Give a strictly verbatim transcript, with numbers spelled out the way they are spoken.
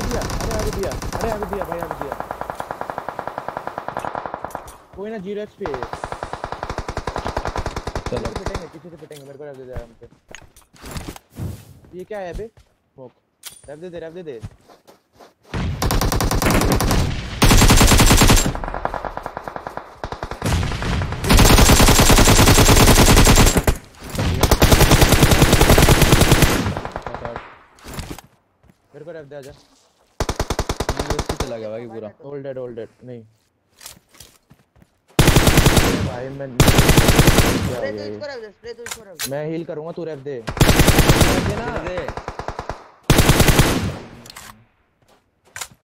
दिया अरे आगे दिया अरे आगे दिया भाई आगे दिया कोई ना जीरो एक्स पे चलो पिटेंगे पीछे से पिटेंगे मेरे को रैप दे दे आराम से ये क्या है बे स्मोक रैप दे दे रैप दे दे मेरे को रैप दे आजा यूएसपी चला गया भाई पूरा ऑल डेड ऑल डेड नहीं भाई मैं स्प्रे तो इसको रख दे स्प्रे तो इसको रख दे मैं हील करूंगा तू रैप दे दे ना दे